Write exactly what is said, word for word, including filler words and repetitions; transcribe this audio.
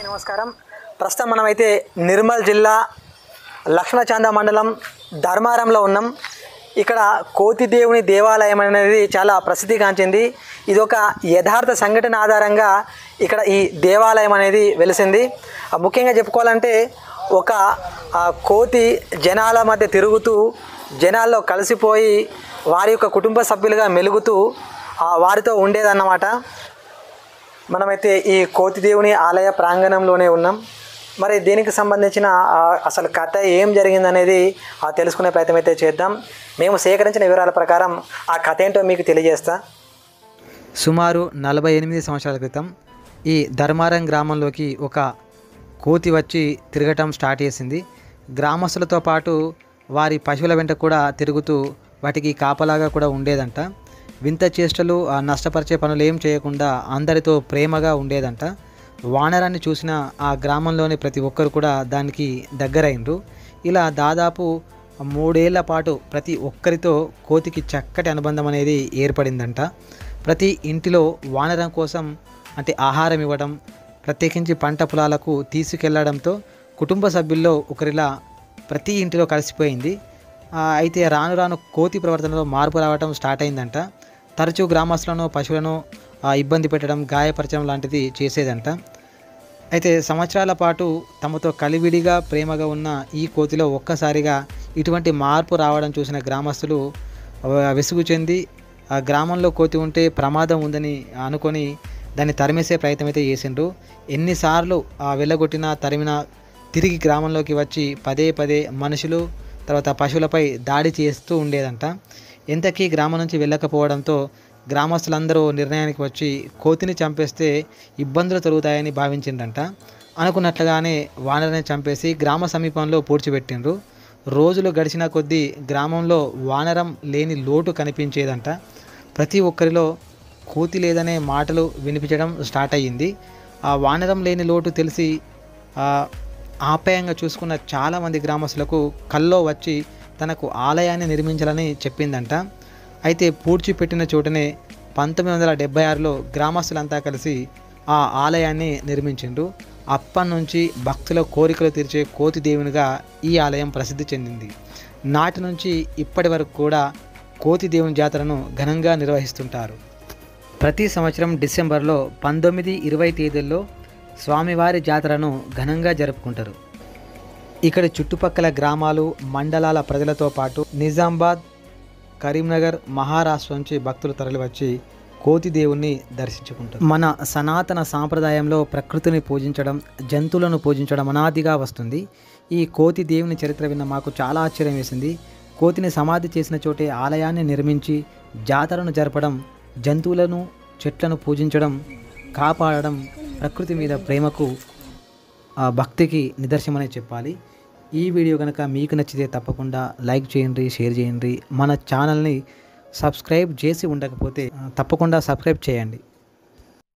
నమస్కారం. ప్రస్తుతం మనమైతే నిర్మల్ జిల్లా లక్ష్మణచాంద మండలం ధర్మారంలో ఉన్నాం. ఇక్కడ కోతి దేవుని దేవాలయం అనేది చాలా ప్రసిద్ధిగాంచింది. ఇది ఒక యథార్థ సంఘటన ఆధారంగా ఇక్కడ ఈ దేవాలయం అనేది వెలిసింది. ముఖ్యంగా చెప్పుకోవాలంటే ఒక కోతి జనాల మధ్య తిరుగుతూ జనాల్లో కలిసిపోయి వారి యొక్క కుటుంబ సభ్యులుగా మెలుగుతూ వారితో ఉండేదన్నమాట. మనమైతే ఈ కోతి దేవుని ఆలయ ప్రాంగణంలోనే ఉన్నాం. మరి దీనికి సంబంధించిన అసలు కథ ఏం జరిగిందనేది తెలుసుకునే ప్రయత్నం అయితే చేద్దాం. మేము సేకరించిన వివరాల ప్రకారం ఆ కథ ఏంటో మీకు తెలియజేస్తా. సుమారు నలభై ఎనిమిది సంవత్సరాల క్రితం ఈ ధర్మారం గ్రామంలోకి ఒక కోతి వచ్చి తిరగటం స్టార్ట్ చేసింది. గ్రామస్తులతో పాటు వారి పశువుల వెంట కూడా తిరుగుతూ వాటికి కాపలాగా కూడా ఉండేదంట. వింత చేష్టలు నష్టపరిచే పనులు ఏం చేయకుండా అందరితో ప్రేమగా ఉండేదంట. వానరాన్ని చూసిన ఆ గ్రామంలోని ప్రతి ఒక్కరు కూడా దానికి దగ్గరైండ్రు. ఇలా దాదాపు మూడేళ్ల పాటు ప్రతి ఒక్కరితో కోతికి చక్కటి అనుబంధం అనేది ఏర్పడిందంట. ప్రతి ఇంటిలో వానరం కోసం అంటే ఆహారం ఇవ్వడం, ప్రత్యేకించి పంట పొలాలకు తీసుకెళ్లడంతో కుటుంబ సభ్యుల్లో ఒకరిలా ప్రతి ఇంటిలో కలిసిపోయింది. అయితే రాను రాను కోతి ప్రవర్తనలో మార్పు రావడం స్టార్ట్ అయిందంట. తరచూ గ్రామస్తులను పశువులను ఇబ్బంది పెట్టడం, గాయపరచడం లాంటిది చేసేదంట. అయితే సంవత్సరాల పాటు తమతో కలివిడిగా ప్రేమగా ఉన్న ఈ కోతిలో ఒక్కసారిగా ఇటువంటి మార్పు రావడం చూసిన గ్రామస్తులు విసుగు చెంది ఆ గ్రామంలో కోతి ఉంటే ప్రమాదం ఉందని అనుకొని దాన్ని తరిమేసే ప్రయత్నం అయితే చేసిండ్రు. ఎన్నిసార్లు వెళ్ళగొట్టినా తరిమినా తిరిగి గ్రామంలోకి వచ్చి పదే పదే మనుషులు తర్వాత పశువులపై దాడి చేస్తూ ఉండేదంట. ఎంతకీ గ్రామం నుంచి వెళ్ళకపోవడంతో గ్రామస్తులందరూ నిర్ణయానికి వచ్చి కోతిని చంపేస్తే ఇబ్బందులు తొలుగుతాయని భావించిందంట. అనుకున్నట్లుగానే వానరాన్ని చంపేసి గ్రామ సమీపంలో పూడ్చిపెట్టిండ్రు. రోజులు గడిచిన కొద్దీ గ్రామంలో వానరం లేని లోటు కనిపించేదంట. ప్రతి ఒక్కరిలో కోతి లేదనే మాటలు వినిపించడం స్టార్ట్ అయ్యింది. ఆ వానరం లేని లోటు తెలిసి ఆప్యాయంగా చూసుకున్న చాలామంది గ్రామస్తులకు కల్లో వచ్చి తనకు ఆలయాన్ని నిర్మించాలని చెప్పిందంట. అయితే పూడ్చిపెట్టిన చోటనే పంతొమ్మిది వందల డెబ్బై ఆరులో గ్రామస్తులంతా కలిసి ఆ ఆలయాన్ని నిర్మించిండ్రు. అప్పటి నుంచి భక్తుల కోరికలు తీర్చే కోతి దేవునిగా ఈ ఆలయం ప్రసిద్ధి చెందింది. నాటి నుంచి ఇప్పటి వరకు కూడా కోతి దేవుని జాతరను ఘనంగా నిర్వహిస్తుంటారు. ప్రతి సంవత్సరం డిసెంబర్లో పంతొమ్మిది ఇరవై తేదీల్లో స్వామివారి జాతరను ఘనంగా జరుపుకుంటారు. ఇక్కడ చుట్టుపక్కల గ్రామాలు, మండలాల ప్రజలతో పాటు నిజామాబాద్, కరీంనగర్, మహారాష్ట్ర నుంచి భక్తులు తరలివచ్చి కోతి దేవుణ్ణి దర్శించుకుంటారు. మన సనాతన సాంప్రదాయంలో ప్రకృతిని పూజించడం, జంతువులను పూజించడం అనాదిగా వస్తుంది. ఈ కోతి దేవుని చరిత్ర విన్న మాకు చాలా ఆశ్చర్యం వేసింది. కోతిని సమాధి చేసిన చోటే ఆలయాన్ని నిర్మించి జాతరను జరపడం, జంతువులను చెట్లను పూజించడం, కాపాడడం ప్రకృతి మీద ప్రేమకు భక్తికి నిదర్శనమనే చెప్పాలి. ఈ వీడియో కనుక మీకు నచ్చితే తప్పకుండా లైక్ చేయండి, షేర్ చేయండి. మన ఛానల్ని సబ్స్క్రైబ్ చేసి ఉండకపోతే తప్పకుండా సబ్స్క్రైబ్ చేయండి.